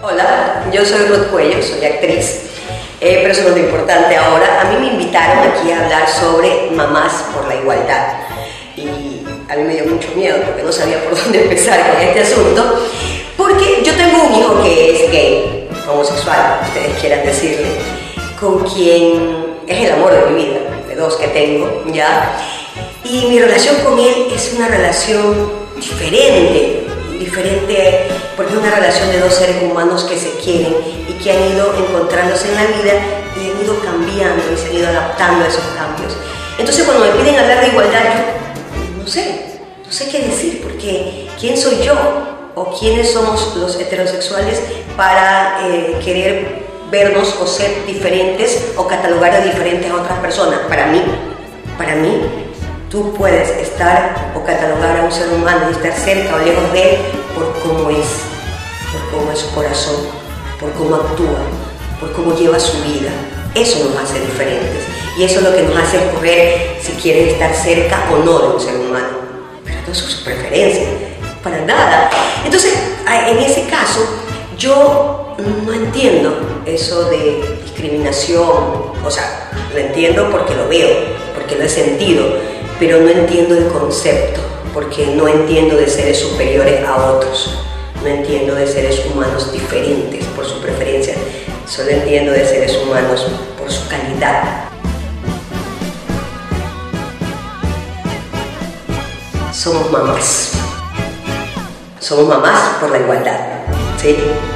Hola, yo soy Ruth Cuello, soy actriz, pero eso no es lo importante ahora. A mí me invitaron aquí a hablar sobre mamás por la igualdad y a mí me dio mucho miedo porque no sabía por dónde empezar con este asunto, porque yo tengo un hijo que es gay, homosexual, ustedes quieran decirle, con quien es el amor de mi vida, de dos que tengo, ¿ya? Y mi relación con él es una relación diferente porque es una relación de dos seres humanos que se quieren y que han ido encontrándose en la vida y han ido cambiando y se han ido adaptando a esos cambios. Entonces cuando me piden hablar de igualdad, yo no sé qué decir, porque ¿quién soy yo o quiénes somos los heterosexuales para querer vernos o ser diferentes o catalogar de diferentes a otras personas? Para mí, tú puedes estar o catalogar a un ser humano y estar cerca o lejos de él por cómo es su corazón, por cómo actúa, por cómo lleva su vida. Eso nos hace diferentes y eso es lo que nos hace escoger si quieres estar cerca o no de un ser humano. Pero no son sus preferencias, para nada. Entonces, en ese caso, yo no entiendo eso de discriminación. O sea, lo entiendo porque lo veo, porque lo he sentido, pero no entiendo el concepto, porque no entiendo de seres superiores a otros, no entiendo de seres humanos diferentes por su preferencia, solo entiendo de seres humanos por su calidad. Somos mamás por la igualdad, ¿sí?